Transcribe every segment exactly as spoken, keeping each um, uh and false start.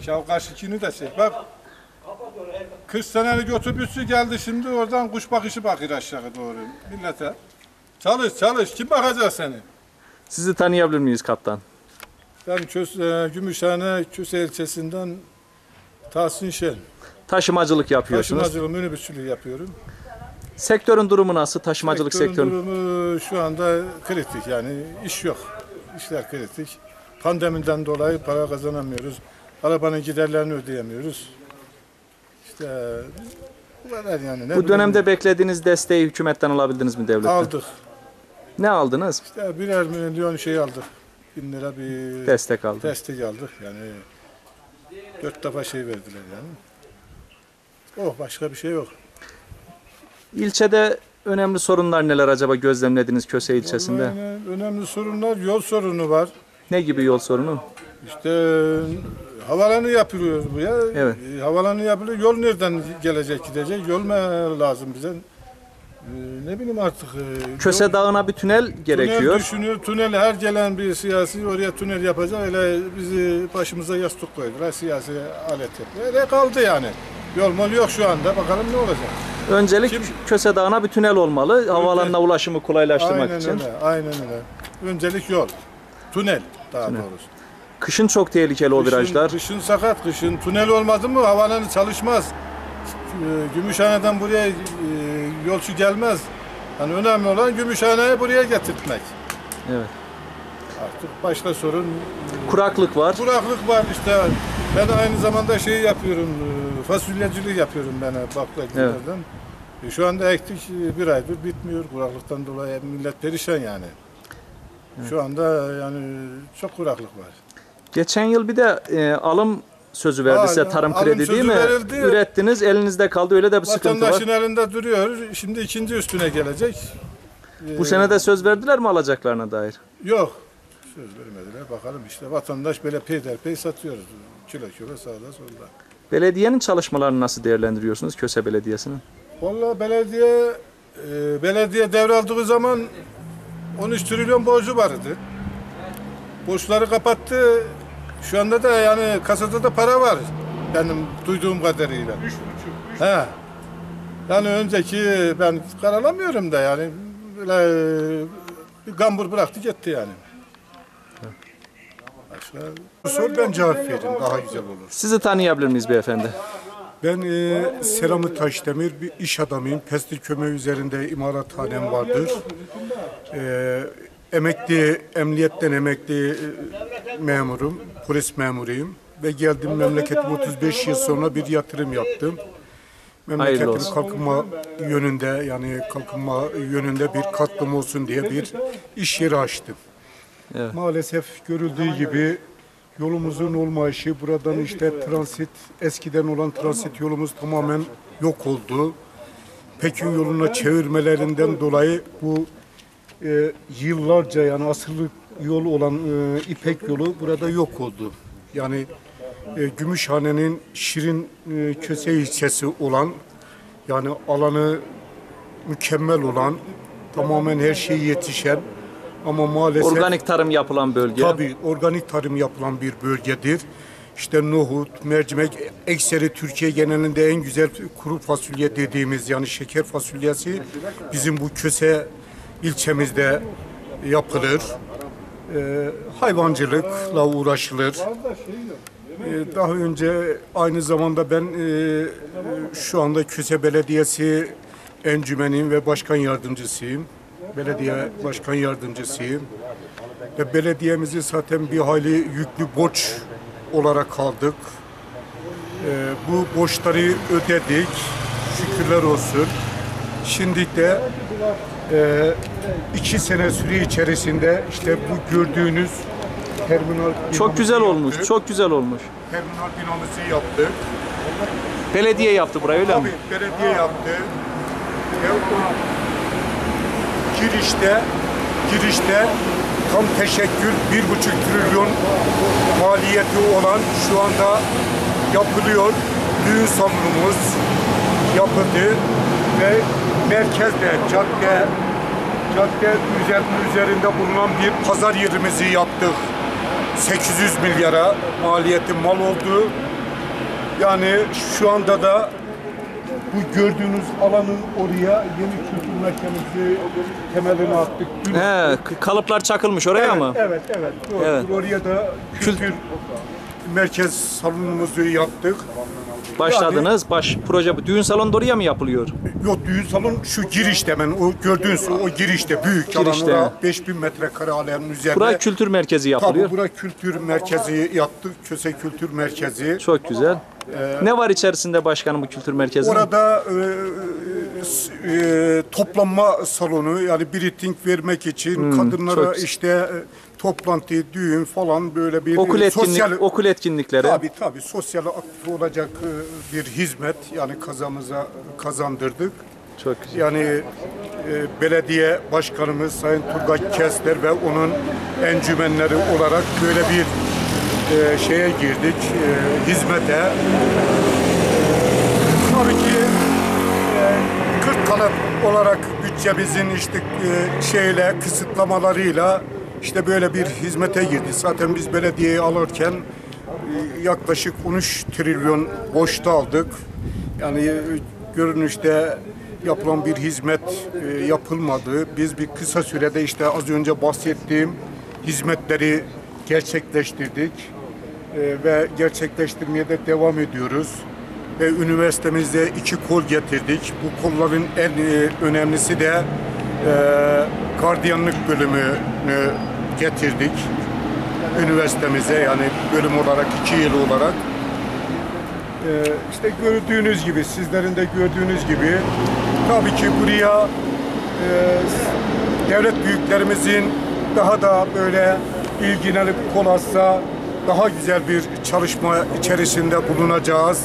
çek. Ya karşıkini de çek. Bak. kırk senelik otobüsü geldi şimdi oradan kuş bakışı bakır aşağı doğru millete. Çalış çalış. Kim bakacak seni? Sizi tanıyabilir miyiz kaptan? Ben Kös, e, Gümüşhane Köse ilçesinden Tahsin Şen. Taşımacılık yapıyorsunuz. Taşımacılık, minibüsçülüğü yapıyorum. Sektörün durumu nasıl? Taşımacılık Sektörün sektörü. durumu şu anda kritik, yani iş yok. İşler kritik. Pandemiden dolayı para kazanamıyoruz. Arabanın giderlerini ödeyemiyoruz. İşte bu kadar yani. Ne Bu dönemde bileyim, beklediğiniz desteği hükümetten alabildiniz mi devletten? aldık. Ne aldınız? İşte birer milyon şey aldık. Bin lira bir Destek aldım. destek aldık. Yani dört defa şey verdiler yani. Oh, başka bir şey yok. İlçede önemli sorunlar neler acaba gözlemlediniz Köse ilçesinde? Vallahi önemli sorunlar, yol sorunu var. Ne gibi yol sorunu? İşte havalanı yapılıyor bu ya. Evet. E, havalanı yapılıyor. Yol nereden gelecek, gidecek? Yol mu lazım bize? E, ne bileyim artık. E, Köse yol, Dağı'na bir tünel gerekiyor. Tünel düşünüyor. Tünel, her gelen bir siyasi oraya tünel yapacak. Öyle bizi başımıza yastık koydular. Siyasi alet yapıyor. Öyle kaldı yani. Yol mol yok şu anda. Bakalım ne olacak. Öncelik Kim- Köse Dağı'na bir tünel olmalı. Havaalanına ulaşımı kolaylaştırmak Aynen için. öyle. Aynen öyle. Öncelik yol. Tünel daha Tünel. doğrusu. Kışın çok tehlikeli o Kışın- virajlar. Kışın sakat, kışın tünel olmadı mı havalanı çalışmaz. Ee, Gümüşhane'den buraya e, yolcu gelmez. Yani önemli olan Gümüşhane'yi buraya getirtmek. Evet. Artık başka sorun Kuraklık var. kuraklık var işte. Ben aynı zamanda şey yapıyorum, e, fasulyecilik yapıyorum ben baklagillerden. E, Şu anda ektik e, bir aydır bitmiyor. Kuraklıktan dolayı millet perişan yani. Şu anda yani çok kuraklık var. Geçen yıl bir de e, alım sözü verdi Aa, size tarım alım kredi değil sözü mi? verildi. Ürettiniz, elinizde kaldı. Öyle de bir sıkıntı var. Vatandaşın elinde duruyor. Şimdi ikinci üstüne gelecek. Ee, Bu sene de söz verdiler mi alacaklarına dair? Yok. Söz vermediler. Bakalım işte vatandaş böyle peyderpey satıyoruz. Kilo kilo sağda solda. Belediyenin çalışmalarını nasıl değerlendiriyorsunuz Köse Belediyesi'nin? Vallahi belediye e, belediye devraldığı zaman on üç trilyon borcu vardı. Borçları kapattı. Şu anda da yani kasada da para var. Benim duyduğum kadarıyla. Üç buçuk. He. Yani önceki ben karalamıyorum da yani böyle bir gambur bıraktı gitti yani. Başka Sor, ben cevap vereyim, daha güzel olur. Sizi tanıyabilir miyiz beyefendi? Ben e, Selamı Taşdemir, bir iş adamıyım. Pestil Kömür üzerinde imalathanem vardır. E, emekli, emniyetten emekli e, memurum, polis memuruyum. Ve geldim memleketim otuz beş yıl sonra bir yatırım yaptım. Memleketin olsun. kalkınma yönünde, yani kalkınma yönünde bir katkım olsun diye bir iş yeri açtım. Evet. Maalesef görüldüğü gibi yolumuzun olmayışı, buradan işte transit, eskiden olan transit yolumuz tamamen yok oldu. Pekin yoluna çevirmelerinden dolayı bu e, yıllarca, yani asırlık yol olan e, İpek yolu burada yok oldu. Yani e, Gümüşhane'nin Şirin e, Köse ilçesi olan, yani alanı mükemmel olan, tamamen her şey yetişen ama maalesef Organik tarım yapılan bölge. tabii organik tarım yapılan bir bölgedir. İşte nohut, mercimek, ekseri Türkiye genelinde en güzel kuru fasulye dediğimiz, yani şeker fasulyesi bizim bu Köse ilçemizde yapılır. Ee, hayvancılıkla uğraşılır. Ee, daha önce aynı zamanda ben e, şu anda Köse Belediyesi Encümeni'nin ve başkan yardımcısıyım. Belediye başkan yardımcısıyım. Ve belediyemizi zaten bir hayli yüklü borç olarak kaldık. Ee, bu borçları ödedik. Şükürler olsun. Şimdi de e, iki sene süre içerisinde işte bu gördüğünüz terminal Çok güzel binamızı olmuş. yaptık. Çok güzel olmuş. Terminal binamızı yaptık. Belediye yaptı burayı öyle mi? Tabii belediye yaptı. Ve o girişte girişte tam teşekkül bir buçuk trilyon maliyeti olan şu anda yapılıyor. Düğün salonumuz yapıldı ve merkezde cadde cadde üzerinde bulunan bir pazar yerimizi yaptık. sekiz yüz milyara maliyeti mal oldu. Yani şu anda da bu gördüğünüz alanın oraya yeni kültür merkezimizi temelini attık. Dün He, k- kalıplar çakılmış oraya evet, mı? Evet, evet. Doğru. Evet. Oraya da kültür merkez salonumuzu yaptık. Başladınız. Baş proje bu. Düğün salonu da oraya mı yapılıyor? Yok, düğün salon şu girişte, hemen o gördüğünüz o girişte, büyük Girişte. alan, beş bin metrekare alanın üzerinde. Buraya kültür merkezi yapılıyor. Tabii, buraya kültür merkezi yaptık. Köse Kültür Merkezi. Çok güzel. Ne var içerisinde başkanım bu kültür merkezinin? Orada e, e, toplanma salonu, yani briefing vermek için Hmm, kadınlara çok- işte e, toplantı, düğün falan böyle bir Okul e, etkinlik, sosyal okul etkinlikleri. tabii tabii sosyal aktif olacak e, bir hizmet, yani kazamıza kazandırdık. Çok güzel. Yani e, belediye başkanımız Sayın Turgay Kester ve onun encümenleri olarak böyle bir e, şeye girdik, e, hizmete. Tabii ki e, kırk kalıp olarak bütçemizin işte e, şeyle kısıtlamalarıyla işte böyle bir hizmete girdi. Zaten biz belediyeyi alırken e, yaklaşık on üç trilyon borçta aldık. Yani e, görünüşte yapılan bir hizmet e, yapılmadı. Biz bir kısa sürede işte az önce bahsettiğim hizmetleri gerçekleştirdik e, ve gerçekleştirmeye de devam ediyoruz. Ve üniversitemizde iki kol getirdik. Bu kolların en e, önemlisi de e, gardiyanlık bölümünü getirdik üniversitemize, yani bölüm olarak iki yıl olarak. E, işte gördüğünüz gibi, sizlerin de gördüğünüz gibi, tabii ki buraya e, devlet büyüklerimizin daha da böyle ilgilenip kol atsa daha güzel bir çalışma içerisinde bulunacağız.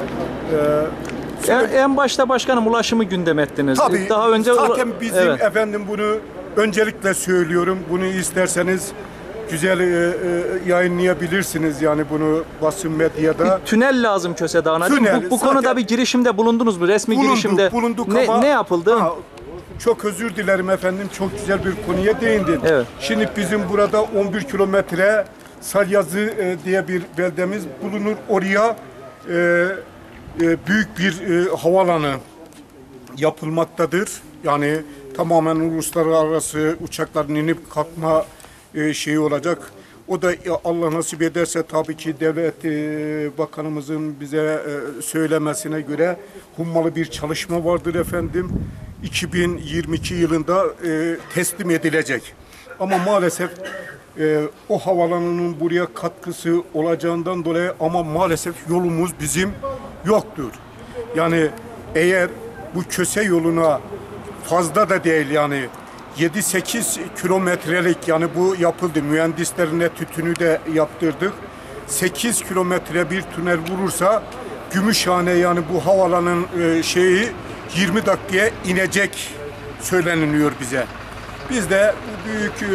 En, en başta başkanım ulaşımı gündem ettiniz. Tabii, Daha önce zaten bizim Evet. efendim bunu öncelikle söylüyorum. Bunu isterseniz güzel e, e, yayınlayabilirsiniz, yani bunu basın medyada. Tünel lazım Köse Dağı'na. değil mi? Tünel, Bu, bu konuda zaten- bir girişimde bulundunuz mu? Resmi girişimde bulunduk ne, ama ne yapıldı? Ha, çok özür dilerim efendim, çok güzel bir konuya değindin. Evet. Şimdi bizim burada on bir kilometre Salyazı e, diye bir beldemiz bulunur. Oraya e, e, büyük bir e, havalanı yapılmaktadır. Yani tamamen uluslararası uçakların inip kalkma e, şeyi olacak. O da e, Allah nasip ederse tabii ki devlet e, bakanımızın bize e, söylemesine göre hummalı bir çalışma vardır efendim. iki bin yirmi iki yılında e, teslim edilecek. Ama maalesef e, o havalanının buraya katkısı olacağından dolayı, ama maalesef yolumuz bizim yoktur. Yani eğer bu Köse yoluna fazla da değil, yani yedi sekiz kilometrelik, yani bu yapıldı. Mühendislerine tütünü de yaptırdık. sekiz kilometre bir tünel vurursa Gümüşhane, yani bu havalanın e, şeyi yirmi dakikaya inecek söyleniliyor bize. Biz de büyük e,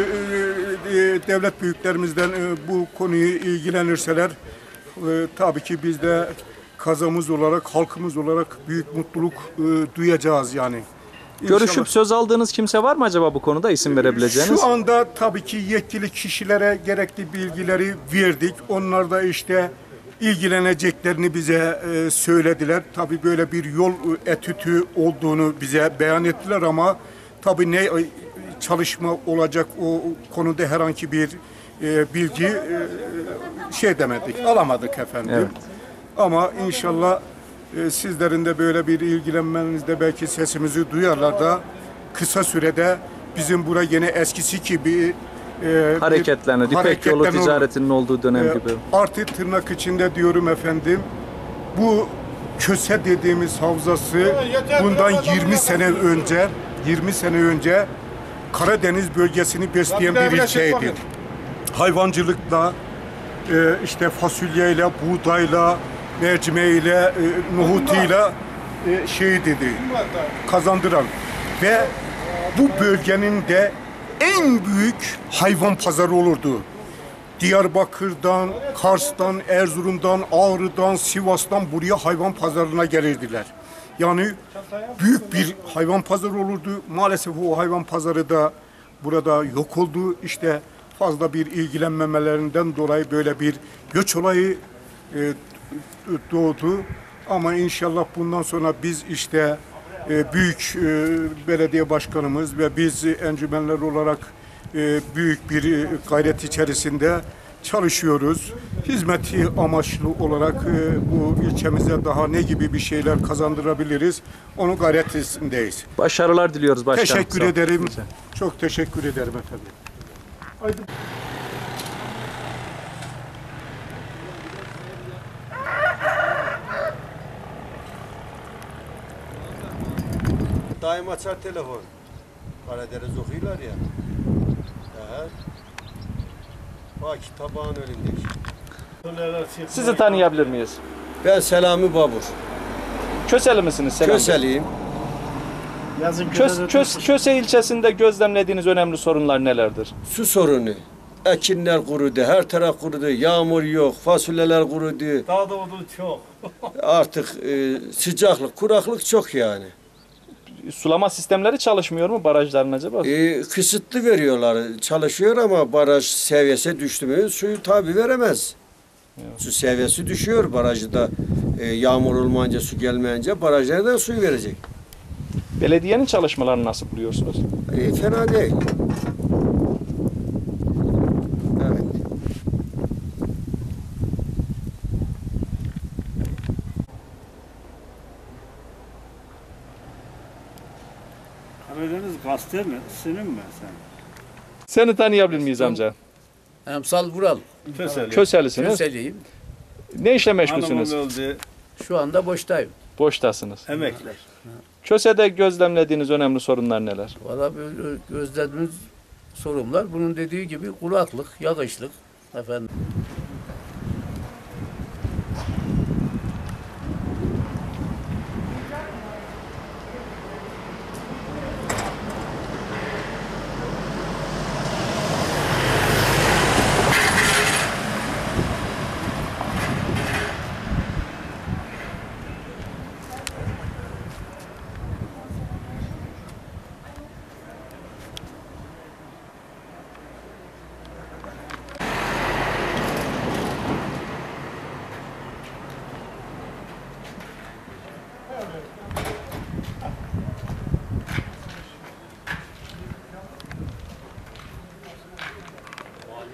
e, devlet büyüklerimizden e, bu konuyu ilgilenirseler e, tabii ki biz de kazamız olarak, halkımız olarak büyük mutluluk e, duyacağız yani. Görüşüp İnşallah. söz aldığınız kimse var mı acaba bu konuda isim verebileceğiniz? Şu anda tabii ki yetkili kişilere gerekli bilgileri verdik. Onlar da işte ilgileneceklerini bize e, söylediler. Tabii böyle bir yol etütü olduğunu bize beyan ettiler, ama tabii ne e, çalışma olacak o konuda herhangi bir e, bilgi e, şey demedik, alamadık efendim. Evet. Ama inşallah e, sizlerin de böyle bir ilgilenmenizde belki sesimizi duyarlar da kısa sürede bizim buraya yine eskisi gibi e, Hareketlenir. bir İpek yolu hareketlenme olur. ticaretinin olduğu dönem E, gibi. Artı tırnak içinde diyorum efendim, bu Köse dediğimiz havzası bundan yirmi sene önce yirmi sene önce Karadeniz bölgesini besleyen bir ilçeydi. Hayvancılıkla, e, işte fasulyeyle, buğdayla, mercimeğiyle, e, nohutuyla e, şey dedi, kazandıran ve bu bölgenin de en büyük hayvan pazarı olurdu. Diyarbakır'dan, Kars'tan, Erzurum'dan, Ağrı'dan, Sivas'tan buraya hayvan pazarına gelirdiler. Yani büyük bir hayvan pazarı olurdu. Maalesef o hayvan pazarı da burada yok oldu. İşte fazla bir ilgilenmemelerinden dolayı böyle bir göç olayı e, doğdu. Ama inşallah bundan sonra biz işte e, büyük e, belediye başkanımız ve biz encümenler olarak e, büyük bir e, gayret içerisinde çalışıyoruz. Hizmeti amaçlı olarak e, bu ilçemize daha ne gibi bir şeyler kazandırabiliriz? Onun gayretindeyiz. Başarılar diliyoruz başkanım. Teşekkür Sağ olun. ederim. Güzel. Çok teşekkür ederim efendim. Haydi. Daim açar telefon. Karadeniz okuyorlar ya. He. Bak tabağın önünde. Sizi tanıyabilir miyiz? Ben Selami Babur. Köseli misiniz Selam Bey? Köseliyim. Kös, Kös, Köse ilçesinde gözlemlediğiniz önemli sorunlar nelerdir? Su sorunu. Ekinler kurudu, her taraf kurudu, yağmur yok, fasulyeler kurudu. Daha da odun çok. Artık e, sıcaklık, kuraklık çok yani. Sulama sistemleri çalışmıyor mu barajların acaba? E, kısıtlı veriyorlar, çalışıyor ama baraj seviyesi düştü mü suyu tabi veremez. Su seviyesi düşüyor barajda. E, yağmur olmayınca, su gelmeyince baraj nereden suyu verecek? Belediyenin çalışmalarını nasıl buluyorsunuz? E, fena değil. Evet. Karadeniz gazete mi? Senin mi sen? Seni tanıyabilir miyiz amca? Emsal Vural. Köseli. Köselisiniz. Köseliyim. Ne işle meşgulsünüz? Hanımım öldü. Şu anda boştayım. Boştasınız. Emekler. Köse'de gözlemlediğiniz önemli sorunlar neler? Valla böyle gözlediğimiz sorunlar bunun dediği gibi kuraklık, yağışlık efendim.